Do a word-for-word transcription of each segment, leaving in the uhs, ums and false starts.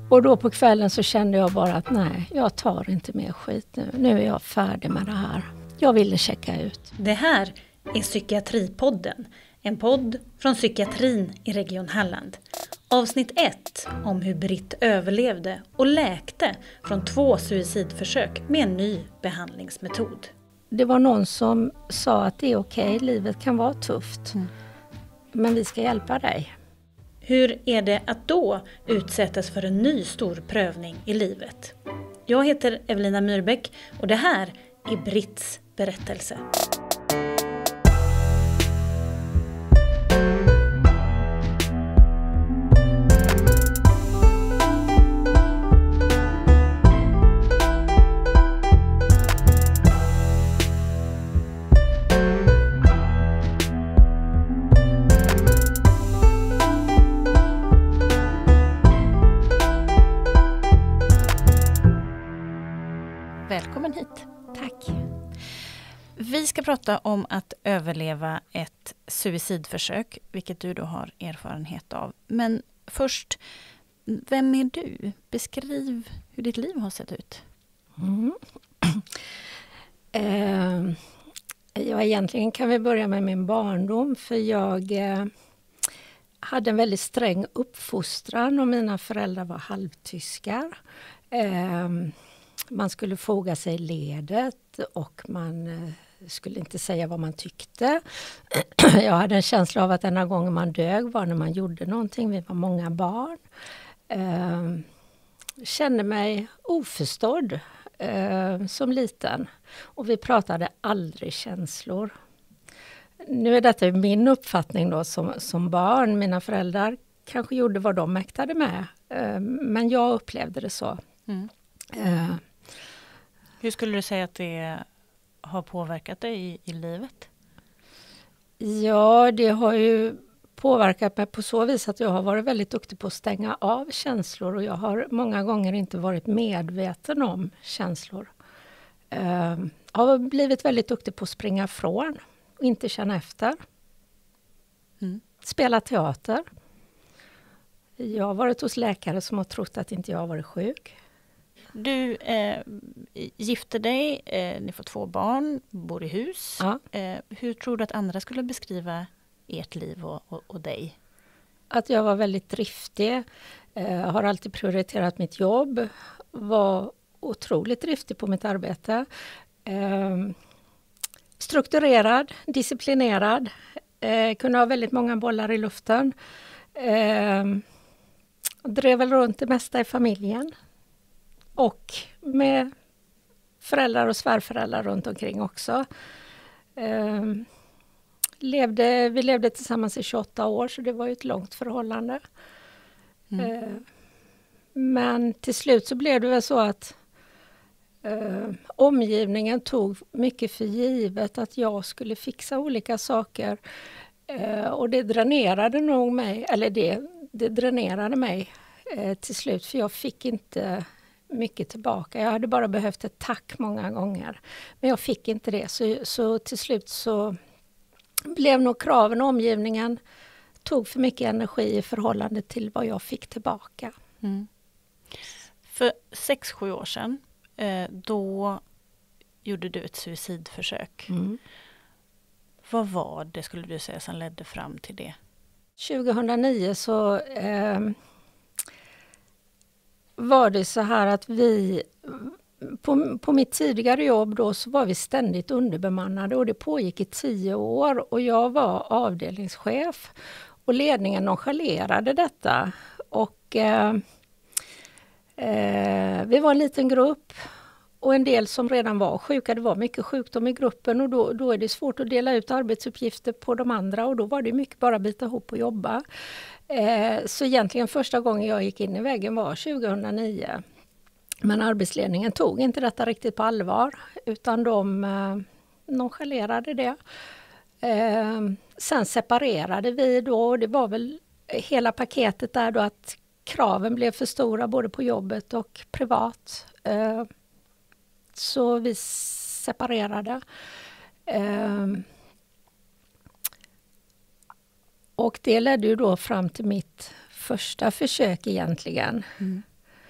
Och då på kvällen så kände jag bara att nej, jag tar inte mer skit nu. Nu är jag färdig med det här. Jag ville checka ut. Det här är Psykiatripodden. En podd från psykiatrin i Region Halland. Avsnitt ett om hur Britt överlevde och läkte från två suicidförsök med en ny behandlingsmetod. Det var någon som sa att det är okej, livet kan vara tufft. Mm. Men vi ska hjälpa dig. Hur är det att då utsättas för en ny stor prövning i livet? Jag heter Evelina Myrbäck och det här är Britts berättelse. Välkommen hit. Tack. Vi ska prata om att överleva ett suicidförsök, vilket du då har erfarenhet av. Men först, vem är du? Beskriv hur ditt liv har sett ut. Mm. eh, ja, egentligen kan vi börja med min barndom, för jag eh, hade en väldigt sträng uppfostran och mina föräldrar var halvtyskar. Eh, Man skulle foga sig i ledet och man eh, skulle inte säga vad man tyckte. Jag hade en känsla av att ena gången man dög var när man gjorde någonting. Vi var många barn. Eh, kände mig oförstådd eh, som liten. Och vi pratade aldrig känslor. Nu är detta min uppfattning då som, som barn. Mina föräldrar kanske gjorde vad de mäktade med. Eh, men jag upplevde det så. Mm. Eh, Hur skulle du säga att det har påverkat dig i, i livet? Ja, det har ju påverkat mig på så vis att jag har varit väldigt duktig på att stänga av känslor. Och jag har många gånger inte varit medveten om känslor. Uh, jag har blivit väldigt duktig på att springa från och inte känna efter. Mm. Spela teater. Jag har varit hos läkare som har trott att inte jag har varit sjuk. Du eh, gifter dig, eh, ni får två barn, bor i hus. Ja. Eh, hur tror du att andra skulle beskriva ert liv och, och, och dig? Att jag var väldigt driftig, eh, har alltid prioriterat mitt jobb, var otroligt driftig på mitt arbete. Eh, strukturerad, disciplinerad, eh, kunde ha väldigt många bollar i luften. Eh, drev väl runt det mesta i familjen. Och med föräldrar och svärföräldrar runt omkring också. Eh, levde, vi levde tillsammans i tjugoåtta år, så det var ju ett långt förhållande. Mm. Eh, men till slut så blev det väl så att eh, omgivningen tog mycket för givet att jag skulle fixa olika saker. Eh, och det dränerade nog mig, eller det, det dränerade mig eh, till slut, för jag fick inte mycket tillbaka. Jag hade bara behövt ett tack många gånger. Men jag fick inte det. Så, så till slut så blev nog kraven och omgivningen tog för mycket energi i förhållande till vad jag fick tillbaka. Mm. För sex, sju år sedan eh, då gjorde du ett suicidförsök. Mm. Vad var det, skulle du säga, som ledde fram till det? tjugohundranio så eh, var det så här att vi, på, på mitt tidigare jobb då, så var vi ständigt underbemannade och det pågick i tio år och jag var avdelningschef och ledningen nonchalerade detta och eh, eh, vi var en liten grupp och en del som redan var sjuka, det var mycket sjukdom i gruppen och då, då är det svårt att dela ut arbetsuppgifter på de andra och då var det mycket bara bita ihop och jobba. Eh, så egentligen första gången jag gick in i väggen var tjugohundranio. Men arbetsledningen tog inte detta riktigt på allvar utan de eh, nonchalerade det. Eh, sen separerade vi då och det var väl hela paketet där då att kraven blev för stora både på jobbet och privat. Eh, så vi separerade. Eh, och det ledde ju då fram till mitt första försök egentligen. Mm.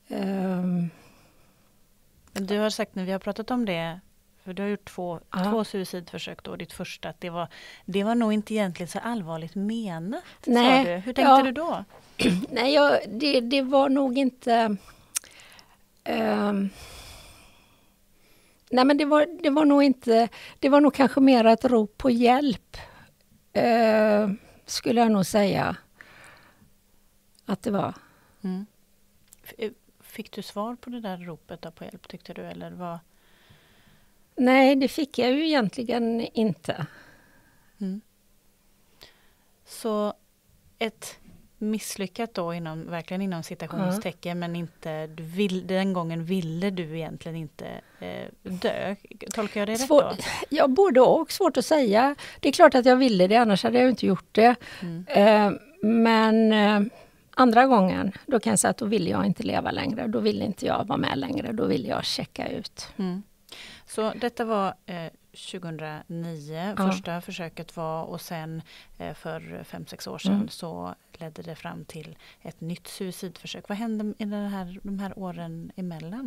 Um, Du har sagt när vi har pratat om det, för du har gjort två, ja. två suicidförsök då, ditt första, att det var, det var nog inte egentligen så allvarligt menat. Nej, sa du. Hur tänkte ja. du då? Nej, jag, det, det var nog inte... Um, nej, men det var, det var nog inte... Det var nog kanske mer ett rop på hjälp, uh, skulle jag nog säga att det var. Mm. Fick du svar på det där ropet då på hjälp, tyckte du? Eller vad? Nej, det fick jag ju egentligen inte. Mm. Så ett misslyckat då, inom, verkligen inom citationstecken, ja. Men inte, du vill, den gången ville du egentligen inte eh, dö. Tolkar jag det Svår, rätt då? Ja, både och. Svårt att säga. Det är klart att jag ville det, annars hade jag inte gjort det. Mm. Eh, men... Eh, Andra gången, då kan jag säga att då ville jag inte leva längre. Då ville inte jag vara med längre. Då ville jag checka ut. Mm. Så detta var eh, tjugohundranio, ja. Första försöket var, och sen eh, för fem, sex år sedan mm. så ledde det fram till ett nytt suicidförsök. Vad hände i den här, de här åren emellan?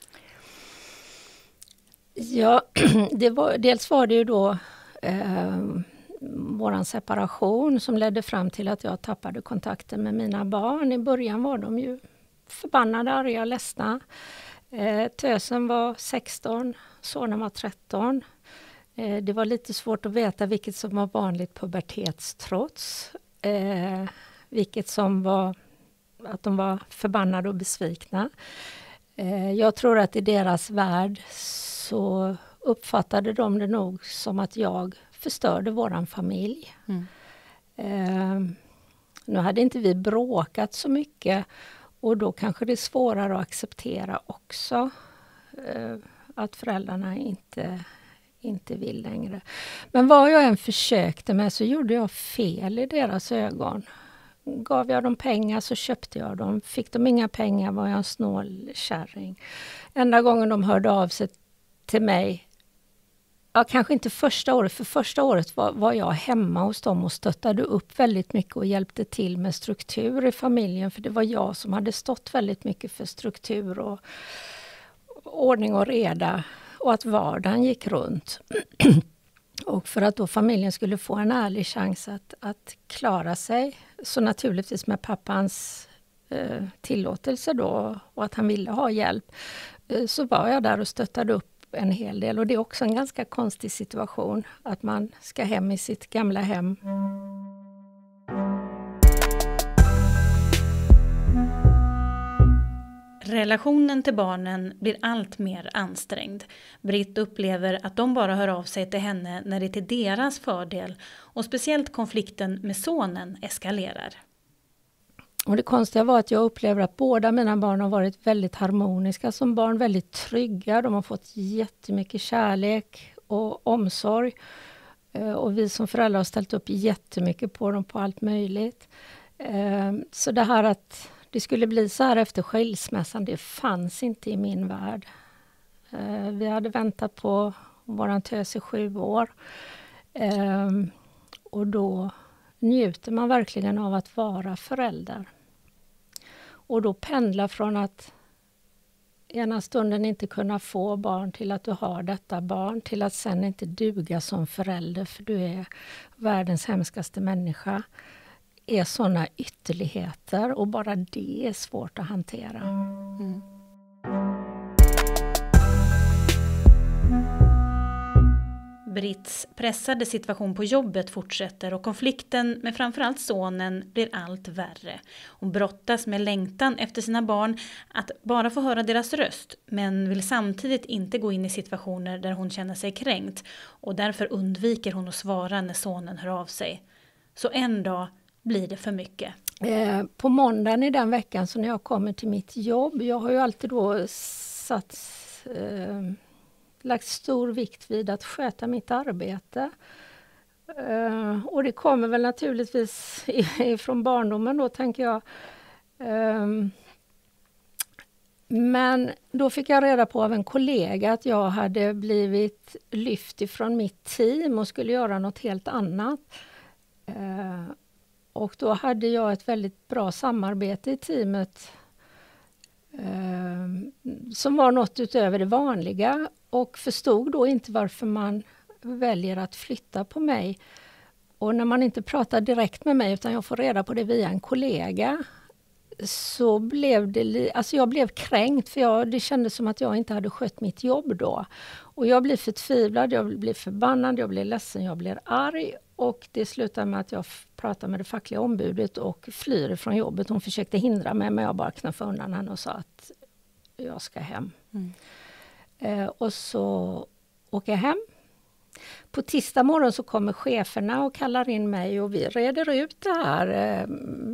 Ja, det var, dels var det ju då... Eh, våran separation som ledde fram till att jag tappade kontakten med mina barn. I början var de ju förbannade, arga, ledsna. Eh, tösen var sexton, sonen var tretton. Eh, det var lite svårt att veta vilket som var vanligt pubertetstrots. Eh, vilket som var att de var förbannade och besvikna. Eh, jag tror att i deras värld så uppfattade de det nog som att jag förstörde våran familj. Mm. Eh, nu hade inte vi bråkat så mycket, och då kanske det är svårare att acceptera också eh, att föräldrarna inte, inte vill längre. Men vad jag än försökte med så gjorde jag fel i deras ögon. Gav jag dem pengar så köpte jag dem. Fick de inga pengar var jag en snål kärring. Enda gången de hörde av sig till mig, ja, kanske inte första året, för första året var, var jag hemma hos dem och stöttade upp väldigt mycket och hjälpte till med struktur i familjen, för det var jag som hade stått väldigt mycket för struktur och, och ordning och reda, och att vardagen gick runt. Och för att då familjen skulle få en ärlig chans att, att klara sig, så naturligtvis med pappans eh, tillåtelse då, och att han ville ha hjälp, eh, så var jag där och stöttade upp en hel del. Och det är också en ganska konstig situation att man ska hem i sitt gamla hem. Relationen till barnen blir allt mer ansträngd. Britt upplever att de bara hör av sig till henne när det är till deras fördel, och speciellt konflikten med sonen eskalerar. Och det konstiga var att jag upplever att båda mina barn har varit väldigt harmoniska som barn, väldigt trygga. De har fått jättemycket kärlek och omsorg. Och vi som föräldrar har ställt upp jättemycket på dem på allt möjligt. Så det här att det skulle bli så här efter skilsmässan, det fanns inte i min värld. Vi hade väntat på våran tös i sju år. Och då njuter man verkligen av att vara förälder. Och då pendla från att ena stunden inte kunna få barn till att du har detta barn, till att sen inte duga som förälder för du är världens hemskaste människa, är sådana ytterligheter, och bara det är svårt att hantera. Mm. Britts pressade situation på jobbet fortsätter, och konflikten med framförallt sonen blir allt värre. Hon brottas med längtan efter sina barn, att bara få höra deras röst, men vill samtidigt inte gå in i situationer där hon känner sig kränkt, och därför undviker hon att svara när sonen hör av sig. Så en dag blir det för mycket. Eh, på måndagen i den veckan så när jag kommer till mitt jobb, jag har ju alltid då satt... Eh, lagt stor vikt vid att sköta mitt arbete. Uh, och det kommer väl naturligtvis från barndomen då, tänker jag. Um, men då fick jag reda på av en kollega att jag hade blivit lyft ifrån mitt team och skulle göra något helt annat. Uh, och då hade jag ett väldigt bra samarbete i teamet eh, som var något utöver det vanliga och förstod då inte varför man väljer att flytta på mig. Och när man inte pratar direkt med mig utan jag får reda på det via en kollega, så blev det li- alltså jag blev kränkt, för jag, det kändes som att jag inte hade skött mitt jobb då. Och jag blev förtvivlad, jag blev förbannad, jag blev ledsen, jag blev arg. Och det slutade med att jag f- pratade med det fackliga ombudet och flyr från jobbet. Hon försökte hindra mig, men jag bara knuffade undan henne och sa att jag ska hem. Mm. Eh, och så åker jag hem. På tisdag morgon så kommer cheferna och kallar in mig och vi reder ut det här. Eh,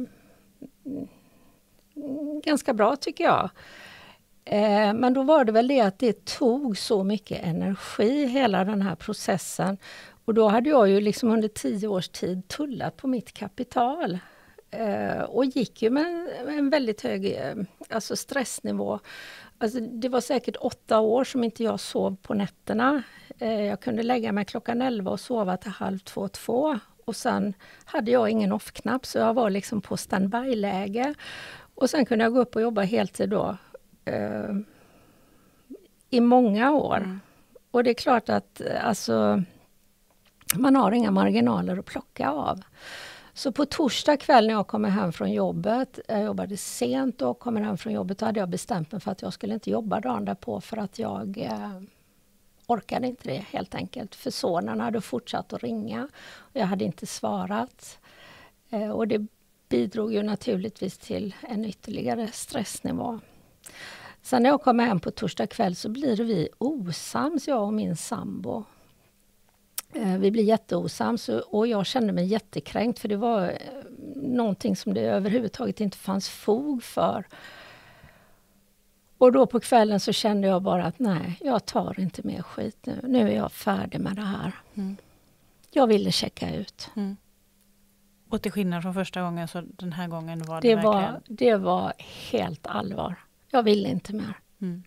ganska bra tycker jag. Eh, men då var det väl det att det tog så mycket energi, hela den här processen. Och då hade jag ju liksom under tio års tid tullat på mitt kapital. Eh, och gick ju med en, en väldigt hög eh, alltså stressnivå. Alltså det var säkert åtta år som inte jag sov på nätterna. Eh, jag kunde lägga mig klockan elva och sova till halv två, två. Och sen hade jag ingen off-knapp, så jag var liksom på standby-läge. Och sen kunde jag gå upp och jobba heltid då. Eh, I många år. Mm. Och det är klart att alltså, man har inga marginaler att plocka av. Så på torsdag kväll när jag kommer hem från jobbet, jag jobbade sent och kommer hem från jobbet, då hade jag bestämt mig för att jag skulle inte jobba dagen därpå för att jag eh, orkade inte det helt enkelt. För sonen hade fortsatt att ringa och jag hade inte svarat. Eh, och det bidrog ju naturligtvis till en ytterligare stressnivå. Sen när jag kommer hem på torsdag kväll så blir vi osams, jag och min sambo. Vi blir jätteosams och jag kände mig jättekränkt, för det var någonting som det överhuvudtaget inte fanns fog för. Och då på kvällen så kände jag bara att nej, jag tar inte mer skit nu. Nu är jag färdig med det här. Mm. Jag ville checka ut. Mm. Och till skillnad från första gången, så den här gången var det, det var, verkligen... Det var helt allvar. Jag ville inte mer. Mm.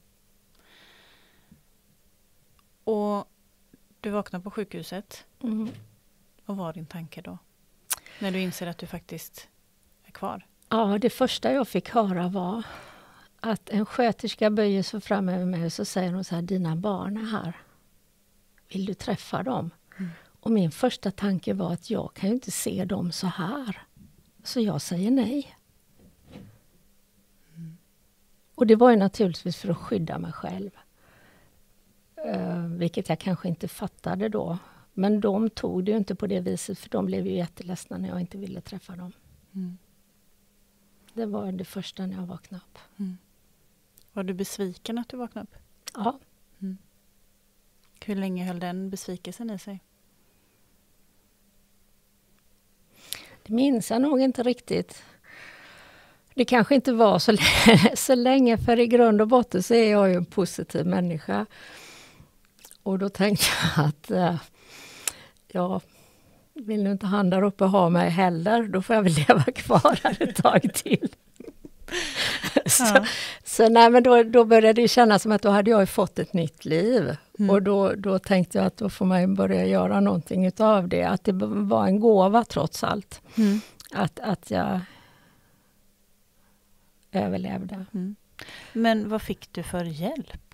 Och du vaknar på sjukhuset. Mm. Vad var din tanke då? När du inser att du faktiskt är kvar? Ja, det första jag fick höra var att en sköterska böjer sig fram över mig och så säger hon så här: dina barn är här. Vill du träffa dem? Mm. Och min första tanke var att jag kan ju inte se dem så här. Så jag säger nej. Mm. Och det var ju naturligtvis för att skydda mig själv. Uh, vilket jag kanske inte fattade då. Men de tog det ju inte på det viset, för de blev ju jätteledsna när jag inte ville träffa dem. Mm. Det var det första när jag vaknade upp. Mm. Var du besviken att du vaknade upp? Ja. Mm. Hur länge höll den besvikelsen i sig? Det minns jag nog inte riktigt. Det kanske inte var så, l- så länge, för i grund och botten så är jag ju en positiv människa. Och då tänkte jag att äh, jag vill nu inte han där uppe ha mig heller. Då får jag väl leva kvar här ett tag till. så ja. så nej, men då, då började det kännas som att då hade jag fått ett nytt liv. Mm. Och då, då tänkte jag att då får man börja göra någonting utav det. Att det var en gåva trots allt. Mm. Att, att jag överlevde. Mm. Men vad fick du för hjälp?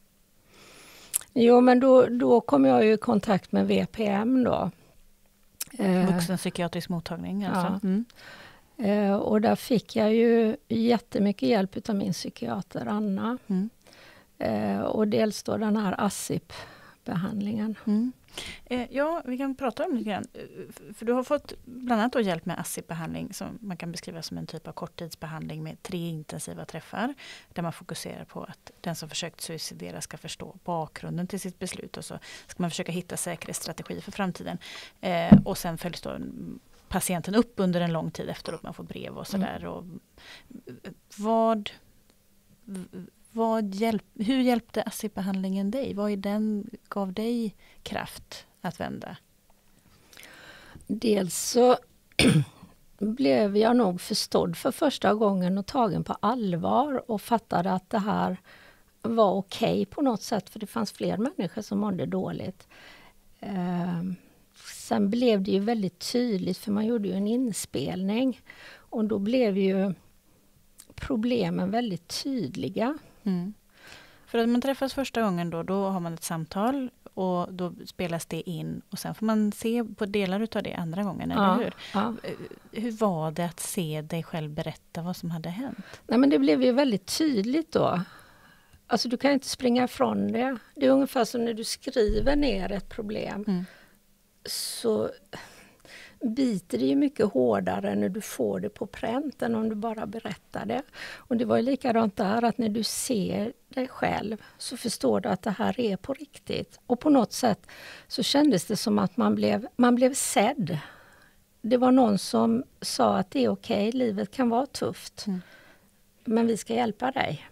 Jo, men då, då kom jag ju i kontakt med V P M då. Vuxenpsykiatrisk mottagning alltså. Ja. Mm. Eh, och där fick jag ju jättemycket hjälp av min psykiater Anna. Mm. Eh, och dels då den här A S I P-behandlingen. Mm. Eh, ja, vi kan prata om det lite grann. För du har fått bland annat då hjälp med A S I P-behandling som man kan beskriva som en typ av korttidsbehandling med tre intensiva träffar. Där man fokuserar på att den som försökt suicidera ska förstå bakgrunden till sitt beslut. Och så ska man försöka hitta säkerhetsstrategi för framtiden. Eh, och sen följs då patienten upp under en lång tid efteråt. Man får brev och sådär. Mm. Och vad... Vad hjälp, hur hjälpte A S I P-behandlingen dig? Vad i den gav dig kraft att vända? Dels så blev jag nog förstådd för första gången och tagen på allvar och fattade att det här var okej på något sätt, för det fanns fler människor som mådde dåligt. Eh, sen blev det ju väldigt tydligt, för man gjorde ju en inspelning och då blev ju problemen väldigt tydliga. Mm. För att man träffas första gången då, då har man ett samtal och då spelas det in och sen får man se på delar utav det andra gången, eller Ja, hur? ja. Hur var det att se dig själv berätta vad som hade hänt? Nej, men det blev ju väldigt tydligt då. Alltså du kan inte springa ifrån det. Det är ungefär som när du skriver ner ett problem. Mm. Så biter det ju mycket hårdare när du får det på pränt än om du bara berättar det. Och det var ju likadant där, att när du ser dig själv så förstår du att det här är på riktigt. Och på något sätt så kändes det som att man blev, man blev sedd. Det var någon som sa att det är okej, livet kan vara tufft. Mm. Men vi ska hjälpa dig.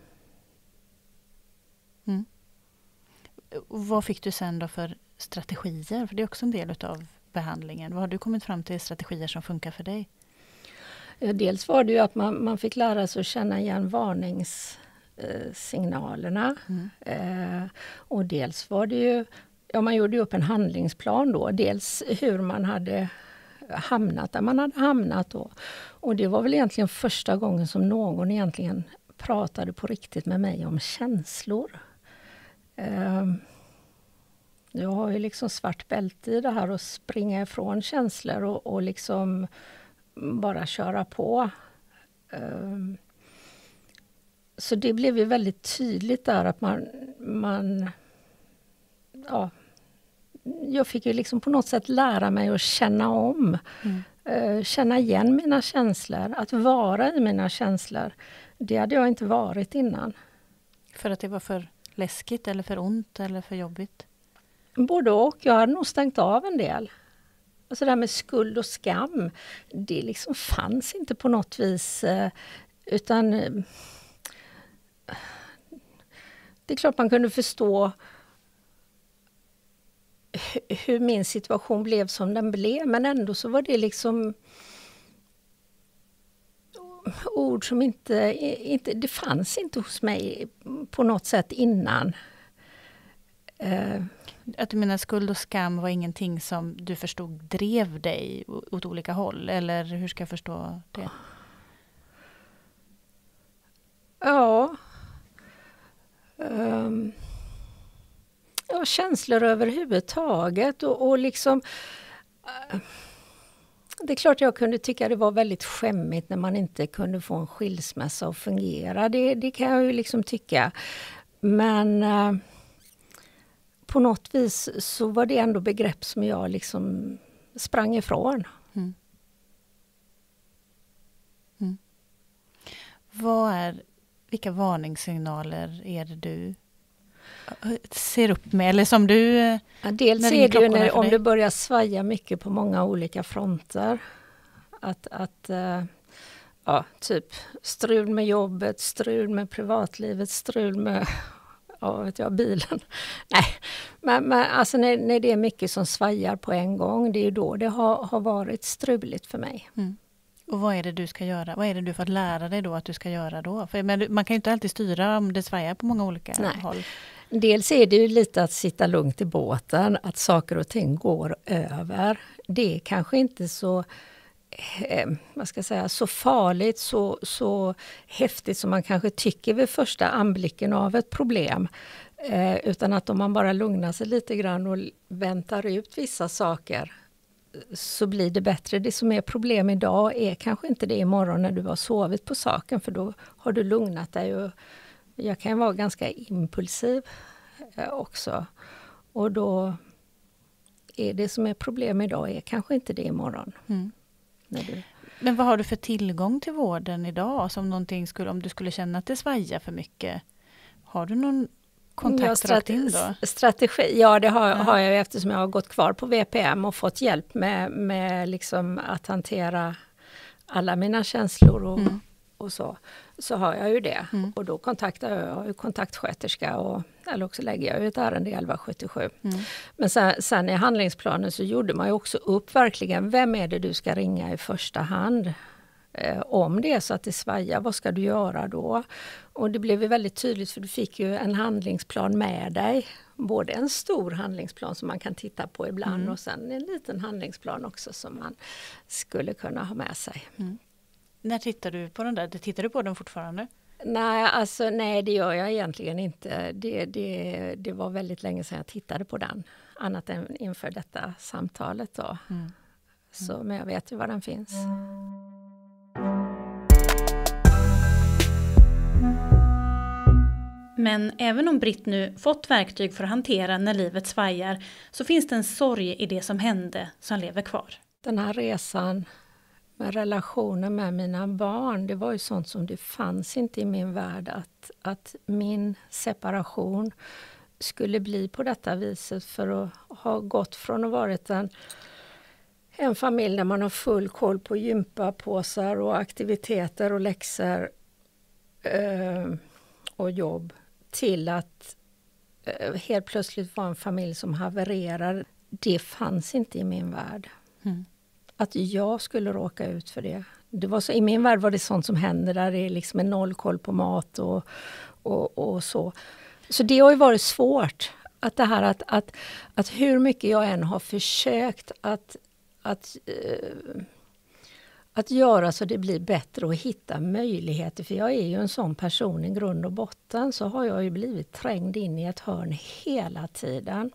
Mm. Och vad fick du sen då för strategier? För det är också en del utav behandlingen. Vad har du kommit fram till strategier som funkar för dig? Ja, dels var det ju att man, man fick lära sig att känna igen varningssignalerna. Mm. Eh, och dels var det ju, ja, man gjorde ju upp en handlingsplan då. Dels hur man hade hamnat där man hade hamnat då. Och det var väl egentligen första gången som någon egentligen pratade på riktigt med mig om känslor. Eh, Jag har ju liksom svart bälte i det här att springa ifrån känslor och, och liksom bara köra på. Um, så det blev ju väldigt tydligt där att man, man ja, jag fick ju liksom på något sätt lära mig att känna om. Mm. Uh, känna igen mina känslor, att vara i mina känslor. Det hade jag inte varit innan. För att det var för läskigt eller för ont eller för jobbigt? Både och. Jag hade nog stängt av en del. Alltså det här med skuld och skam, det liksom fanns inte på något vis. Utan det är klart man kunde förstå hur min situation blev som den blev. Men ändå så var det liksom ord som inte, inte det fanns inte hos mig på något sätt innan. Att du menar skuld och skam var ingenting som du förstod drev dig åt olika håll? Eller hur ska jag förstå det? Ja. Um, ja, känslor överhuvudtaget. Och, och liksom... Uh, det är klart jag kunde tycka det var väldigt skämmigt när man inte kunde få en skilsmässa att fungera. Det, det kan jag ju liksom tycka. Men... Uh, På något vis så var det ändå begrepp som jag liksom sprang ifrån. Mm. Mm. Vad är, vilka varningssignaler är det du ser upp med? Eller som du... Ja, dels är det ju när, om du börjar svaja mycket på många olika fronter. Att, att ja, typ strul med jobbet, strul med privatlivet, strul med... Ja, vet jag, bilen. Nej, men, men alltså när, när det är mycket som svajar på en gång, det är ju då det har, har varit struligt för mig. Mm. Och vad är det du ska göra? Vad är det du får lära dig då att du ska göra då? För men, man kan ju inte alltid styra om det svajar på många olika Nej. håll. Dels är det ju lite att sitta lugnt i båten, att saker och ting går över. Det är kanske inte så... Eh, vad ska jag säga, så farligt, så, så häftigt som man kanske tycker vid första anblicken av ett problem. Eh, utan att om man bara lugnar sig lite grann och väntar ut vissa saker så blir det bättre. Det som är problem idag är kanske inte det imorgon när du har sovit på saken, för då har du lugnat dig. Och jag kan vara ganska impulsiv eh, också. Och då är det som är problem idag är kanske inte det imorgon. Mm. Du... Men vad har du för tillgång till vården idag? Som någonting skulle, om du skulle känna att det svajar för mycket. Har du någon kontakt ja, rakt in då? Strategi, ja det har, ja. har jag eftersom jag har gått kvar på V P M och fått hjälp med, med liksom att hantera alla mina känslor och, mm. och så. Så har jag ju det. Mm. Och då kontaktar jag, jag har ju kontaktsköterska och eller också lägger jag ju ett ärende i elva sjuttiosju. Mm. Men sen, sen i handlingsplanen så gjorde man ju också upp verkligen, vem är det du ska ringa i första hand? Eh, om det är så att det svajar, vad ska du göra då? Och det blev ju väldigt tydligt, för du fick ju en handlingsplan med dig. Både en stor handlingsplan som man kan titta på ibland mm. och sen en liten handlingsplan också som man skulle kunna ha med sig. Mm. När tittar du på den där? Tittar du på den fortfarande? Nej, alltså, nej, det gör jag egentligen inte. Det, det, det var väldigt länge sedan jag tittade på den. Annat än inför detta samtalet då. Mm. Mm. Så, men jag vet ju var den finns. Men även om Britt nu fått verktyg för att hantera när livet svajar, så finns det en sorg i det som hände som lever kvar. Den här resan med relationen med mina barn, det var ju sånt som det fanns inte i min värld. Att, att min separation skulle bli på detta viset, för att ha gått från att varit en, en familj där man har full koll på gympapåsar och aktiviteter och läxor eh, och jobb, till att eh, helt plötsligt vara en familj som havererar. Det fanns inte i min värld. Mm. Att jag skulle råka ut för det. Det var så, i min värld var det sånt som händer där det är liksom en nollkoll på mat och, och, och så. Så det har ju varit svårt. Att det här att, att, att hur mycket jag än har försökt att, att, uh, att göra så det blir bättre och hitta möjligheter. För jag är ju en sån person i grund och botten, så har jag ju blivit trängd in i ett hörn hela tiden.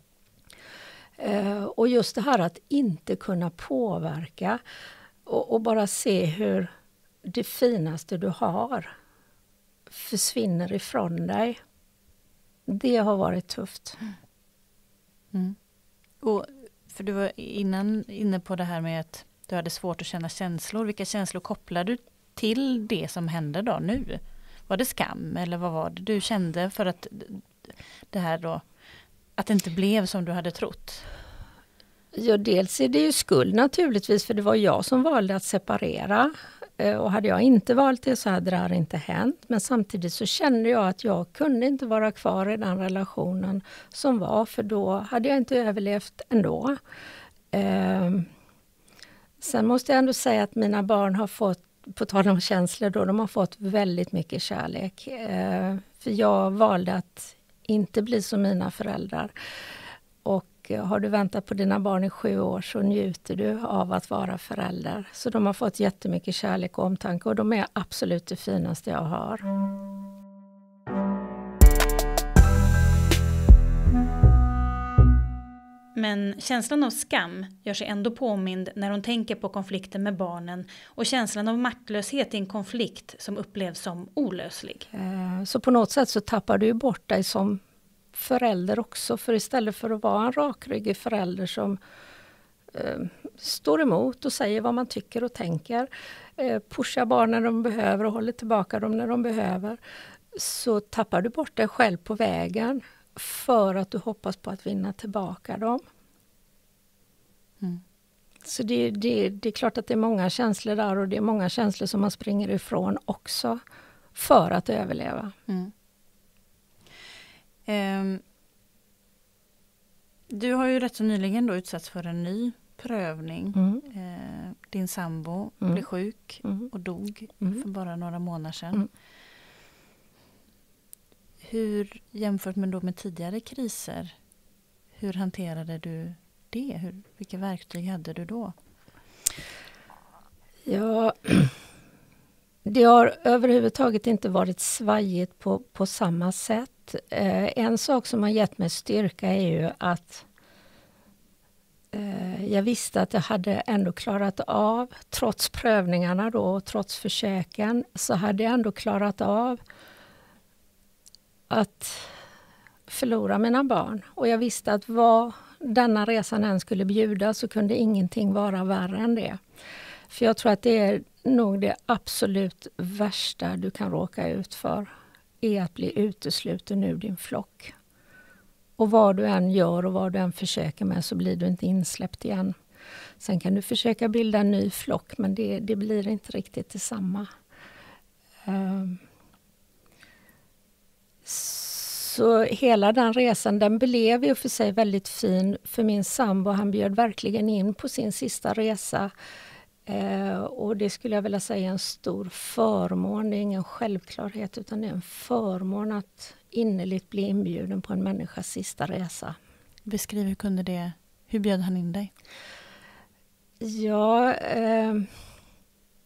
Uh, och just det här att inte kunna påverka och, och bara se hur det finaste du har försvinner ifrån dig. Det har varit tufft. Mm. Och för du var innan inne på det här med att du hade svårt att känna känslor. Vilka känslor kopplar du till det som hände då nu? Var det skam eller vad var det du kände för att det här då, att det inte blev som du hade trott? Ja, dels är det ju skuld naturligtvis, för det var jag som valde att separera. Och hade jag inte valt det så hade det här inte hänt. Men samtidigt så kände jag att jag kunde inte vara kvar i den relationen som var, för då hade jag inte överlevt ändå. Eh, sen måste jag ändå säga att mina barn har fått, på tal om känslor då, de har fått väldigt mycket kärlek. Eh, för jag valde att inte bli som mina föräldrar. Och har du väntat på dina barn i sju år så njuter du av att vara förälder. Så de har fått jättemycket kärlek och omtanke, och de är absolut det finaste jag har. Men känslan av skam gör sig ändå påmind när hon tänker på konflikten med barnen och känslan av maktlöshet i en konflikt som upplevs som olöslig. Så på något sätt så tappar du bort dig som förälder också, för istället för att vara en rakryggig förälder som eh, står emot och säger vad man tycker och tänker, eh, pushar barn när de behöver och håller tillbaka dem när de behöver, så tappar du bort dig själv på vägen för att du hoppas på att vinna tillbaka dem. Mm. Så det, det, det är klart att det är många känslor där, och det är många känslor som man springer ifrån också för att överleva. Mm. Um, du har ju rätt så nyligen då utsatts för en ny prövning. Mm. Uh, din sambo mm. blev sjuk mm. och dog mm. för bara några månader sedan. Mm. Hur, jämfört med, då med tidigare kriser, hur hanterade du det? Hur, vilka verktyg hade du då? Ja, det har överhuvudtaget inte varit svajigt på, på samma sätt. Eh, en sak som har gett mig styrka är ju att eh, jag visste att jag hade ändå klarat av, trots prövningarna då, trots försöken, så hade jag ändå klarat av att förlora mina barn. Och jag visste att vad denna resan än skulle bjuda så kunde ingenting vara värre än det. För jag tror att det är nog det absolut värsta du kan råka ut för, är att bli utesluten ur din flock. Och vad du än gör och vad du än försöker med så blir du inte insläppt igen. Sen kan du försöka bilda en ny flock, men det, det blir inte riktigt detsamma. Um, så hela den resan, den blev ju för sig väldigt fin, för min sambo, han bjöd verkligen in på sin sista resa. Eh, och det skulle jag vilja säga är en stor förmån. Det är ingen självklarhet, utan det är en förmån att innerligt bli inbjuden på en människas sista resa. Beskriv, hur kunde det, hur bjöd han in dig? Ja, eh,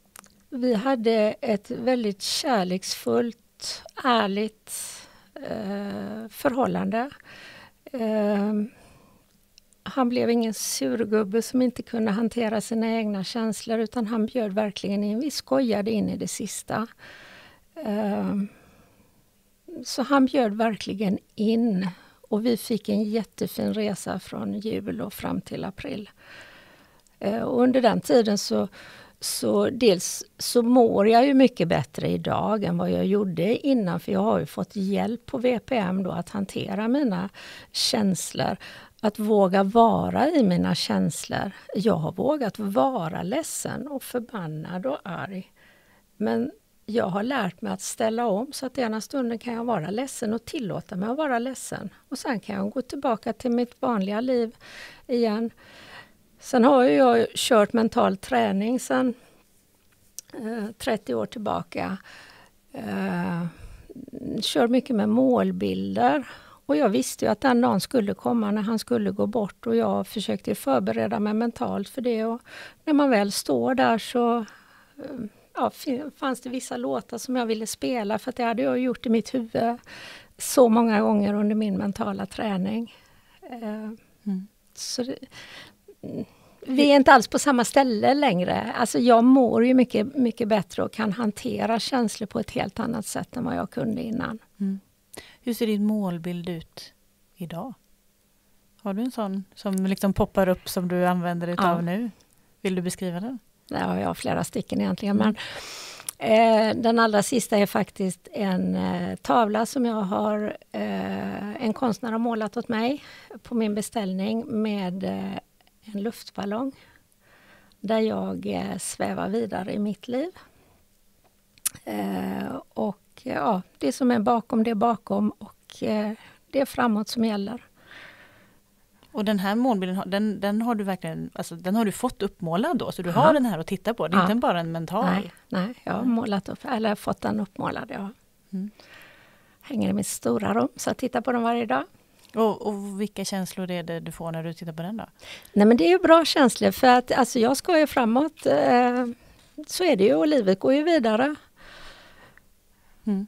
vi hade ett väldigt kärleksfullt, ärligt eh, förhållande. Eh, han blev ingen surgubbe som inte kunde hantera sina egna känslor, utan han bjöd verkligen in. Vi skojade in i det sista. Eh, så han bjöd verkligen in. Och vi fick en jättefin resa från jul och fram till april. Eh, och under den tiden så, så dels så mår jag ju mycket bättre idag än vad jag gjorde innan. För jag har ju fått hjälp på V P M då att hantera mina känslor. Att våga vara i mina känslor. Jag har vågat vara ledsen och förbannad och arg. Men jag har lärt mig att ställa om, så att ena stunden kan jag vara ledsen och tillåta mig att vara ledsen. Och sen kan jag gå tillbaka till mitt vanliga liv igen. Sen har jag kört mental träning sedan eh, trettio år tillbaka. Eh, kör mycket med målbilder. Och jag visste ju att den dagen skulle komma när han skulle gå bort. Och jag försökte förbereda mig mentalt för det. Och när man väl står där så... Eh, Ja, fanns det vissa låtar som jag ville spela, för att det hade jag gjort i mitt huvud så många gånger under min mentala träning. Mm. Så det, vi är inte alls på samma ställe längre. Alltså jag mår ju mycket, mycket bättre och kan hantera känslor på ett helt annat sätt än vad jag kunde innan. Mm. Hur ser din målbild ut idag? Har du en sån som liksom poppar upp som du använder dig ja. av nu? Vill du beskriva den? Ja, jag har flera stycken egentligen. Men, eh, den allra sista är faktiskt en eh, tavla som jag har, eh, en konstnär har målat åt mig på min beställning med eh, en luftballong. Där jag eh, svävar vidare i mitt liv. Eh, och ja, det som är bakom, det är bakom, och eh, det är framåt som gäller. Och den här målbilden, den, den har du verkligen, alltså den har du fått uppmålad då, så du ja. har den här att titta på. Det är ja. inte bara en mental. Nej, nej jag har målat upp, eller fått den uppmålad. Ja. Mm. Hänger i mitt stora rum, så jag tittar på den varje dag. Och, och vilka känslor är det du får när du tittar på den då? Nej, men det är ju bra känslor, för att alltså, jag ska ju framåt. Eh, så är det ju, och livet går ju vidare. Mm.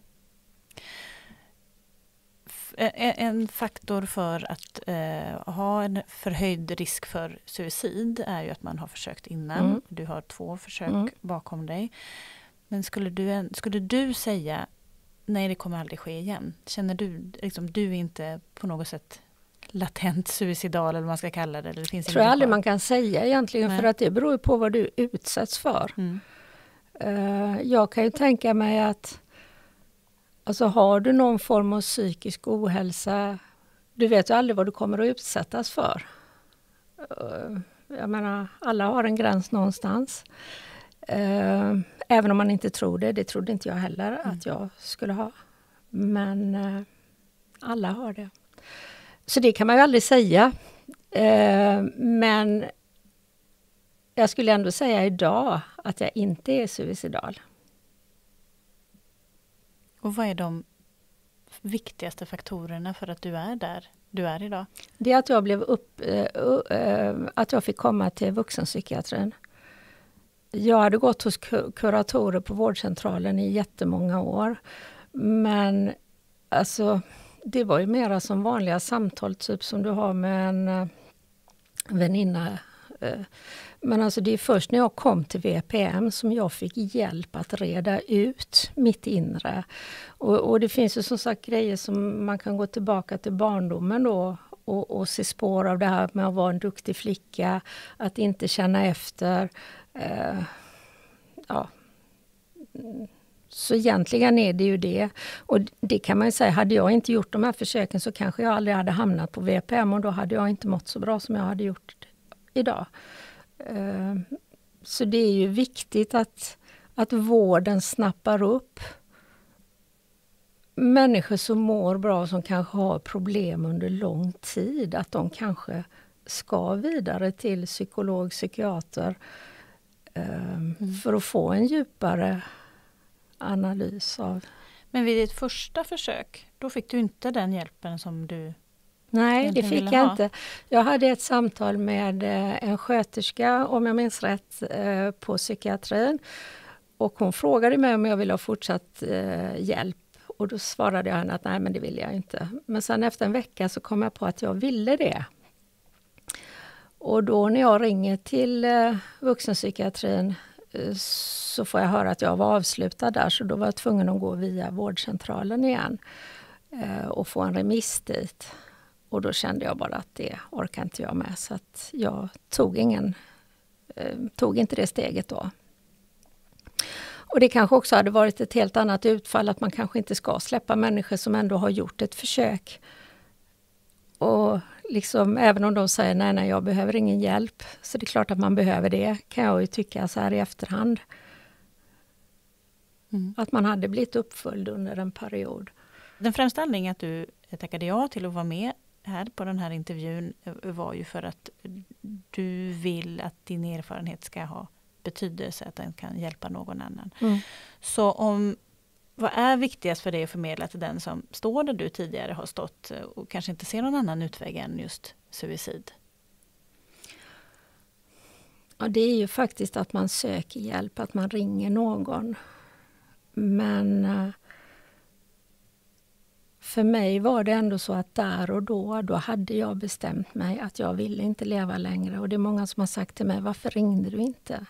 En faktor för att eh, ha en förhöjd risk för suicid är ju att man har försökt innan. Mm. Du har två försök mm. bakom dig. Men skulle du, skulle du säga nej, det kommer aldrig ske igen? Känner du liksom, du är inte på något sätt latent suicidal, eller vad man ska kalla det? Eller det finns tror jag aldrig man kan säga egentligen, nej. För att det beror på vad du utsätts för. Mm. Uh, jag kan ju tänka mig att alltså har du någon form av psykisk ohälsa, du vet ju aldrig vad du kommer att utsättas för. Jag menar, alla har en gräns någonstans. Även om man inte tror det, det trodde inte jag heller mm. att jag skulle ha. Men alla har det. Så det kan man ju aldrig säga. Men jag skulle ändå säga idag att jag inte är suicidal. Och vad är de viktigaste faktorerna för att du är där du är idag? Det är att jag blev upp, uh, uh, att jag fick komma till vuxenpsykiatrin. Jag hade gått hos kuratorer på vårdcentralen i jättemånga år. Men alltså, det var ju mera som vanliga samtal, typ som du har med en uh, väninna. Uh, Men alltså det är först när jag kom till V P M som jag fick hjälp att reda ut mitt inre. Och, och det finns ju som sagt grejer som man kan gå tillbaka till barndomen då och, och se spår av det här med att vara en duktig flicka, att inte känna efter. Eh, ja. Så egentligen är det ju det. Och det kan man ju säga, hade jag inte gjort de här försöken så kanske jag aldrig hade hamnat på V P M, och då hade jag inte mått så bra som jag hade gjort idag. Så det är ju viktigt att, att vården snappar upp människor som mår bra, som kanske har problem under lång tid. Att de kanske ska vidare till psykolog, psykiater mm. för att få en djupare analys av. Men vid ditt första försök, då fick du inte den hjälpen som du... Nej, det fick jag inte. Jag hade ett samtal med en sköterska, om jag minns rätt, på psykiatrin. Och hon frågade mig om jag ville ha fortsatt eh, hjälp. Och då svarade jag henne att nej, men det vill jag inte. Men sen efter en vecka så kom jag på att jag ville det. Och då när jag ringer till eh, vuxenpsykiatrin eh, så får jag höra att jag var avslutad där. Så då var jag tvungen att gå via vårdcentralen igen eh, och få en remiss dit. Och då kände jag bara att det orkar inte jag med. Så att jag tog, ingen, eh, tog inte det steget då. Och det kanske också hade varit ett helt annat utfall, att man kanske inte ska släppa människor som ändå har gjort ett försök. Och liksom, även om de säger nej, nej, jag behöver ingen hjälp, så det är klart att man behöver det, kan jag ju tycka så här i efterhand. Mm. Att man hade blivit uppföljd under en period. Den främsta anledningen att du tackade ja till att vara med här på den här intervjun var ju för att du vill att din erfarenhet ska ha betydelse, att den kan hjälpa någon annan. Mm. Så om, vad är viktigast för dig att förmedla till den som står där du tidigare har stått och kanske inte ser någon annan utväg än just suicid? Ja, det är ju faktiskt att man söker hjälp, att man ringer någon. Men för mig var det ändå så att där och då, då hade jag bestämt mig att jag ville inte leva längre. Och det är många som har sagt till mig, varför ringde du inte?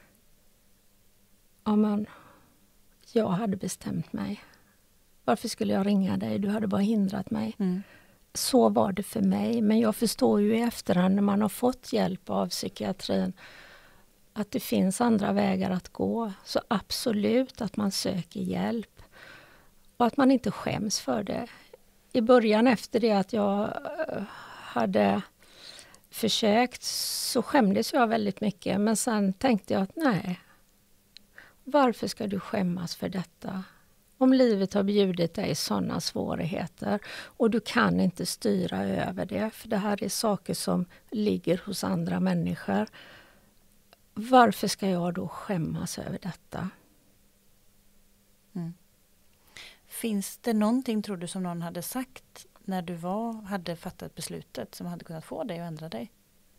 Ja, men jag hade bestämt mig. Varför skulle jag ringa dig? Du hade bara hindrat mig. Mm. Så var det för mig. Men jag förstår ju i efterhand när man har fått hjälp av psykiatrin att det finns andra vägar att gå. Så absolut att man söker hjälp. Och att man inte skäms för det. I början efter det att jag hade försökt så skämdes jag väldigt mycket. Men sen tänkte jag att nej. Varför ska du skämmas för detta? Om livet har bjudit dig sådana svårigheter och du kan inte styra över det. För det här är saker som ligger hos andra människor. Varför ska jag då skämmas över detta? Mm. Finns det någonting, tror du, som någon hade sagt när du var, hade fattat beslutet som hade kunnat få dig att ändra dig?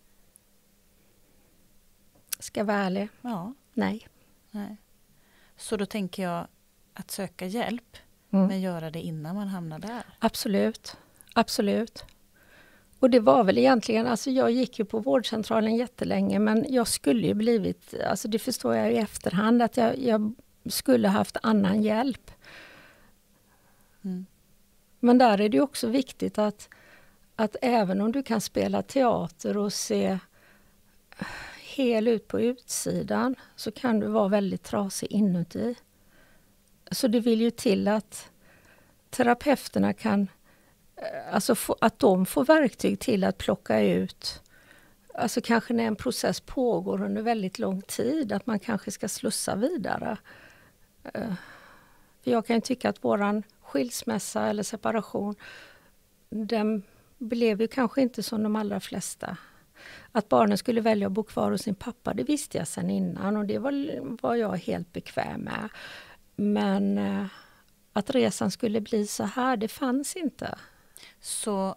Ska jag vara ärlig? Ja. Nej. Nej. Så då tänker jag att söka hjälp, mm. men göra det innan man hamnar där. Absolut, absolut. Och det var väl egentligen, alltså jag gick ju på vårdcentralen jättelänge, men jag skulle ju blivit, alltså det förstår jag i efterhand, att jag, jag skulle haft annan hjälp. Mm. Men där är det också viktigt att, att även om du kan spela teater och se hel ut på utsidan, så kan du vara väldigt trasig inuti. Så det vill ju till att terapeuterna kan, alltså få, att de får verktyg till att plocka ut, alltså kanske när en process pågår under väldigt lång tid, att man kanske ska slussa vidare. För jag kan ju tycka att våran skilsmässa eller separation, den blev ju kanske inte som de allra flesta. Att barnen skulle välja att bo kvar hos sin pappa, det visste jag sedan innan och det var, var jag helt bekväm med. Men eh, att resan skulle bli så här, det fanns inte. Så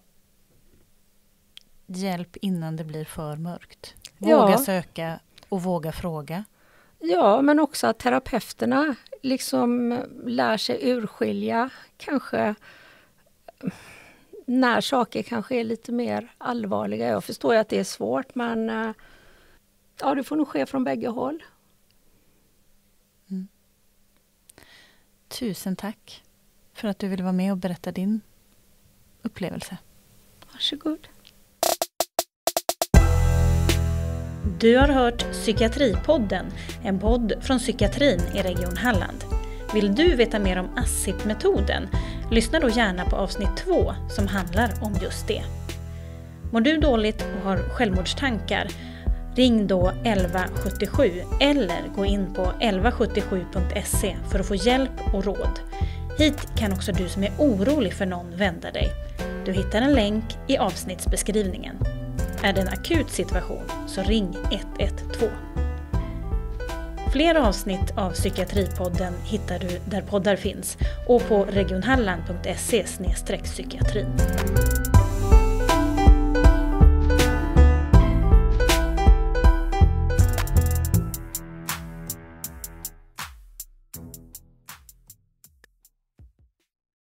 hjälp innan det blir för mörkt. Våga ja. söka och våga fråga. Ja, men också att terapeuterna liksom lär sig urskilja kanske när saker kanske är lite mer allvarliga. Jag förstår ju att det är svårt, men ja, det får nog ske från bägge håll. Mm. Tusen tack för att du ville vara med och berätta din upplevelse. Varsågod. Du har hört Psykiatripodden, en podd från psykiatrin i Region Halland. Vill du veta mer om A S I P-metoden? Lyssna då gärna på avsnitt två som handlar om just det. Mår du dåligt och har självmordstankar? Ring då elva sjuttiosju eller gå in på elva sjuttiosju punkt se för att få hjälp och råd. Hit kan också du som är orolig för någon vända dig. Du hittar en länk i avsnittsbeskrivningen. Är det en akut situation så ring ett ett två. Fler avsnitt av Psykiatripodden hittar du där poddar finns och på regionhalland punkt se slash psykiatrin.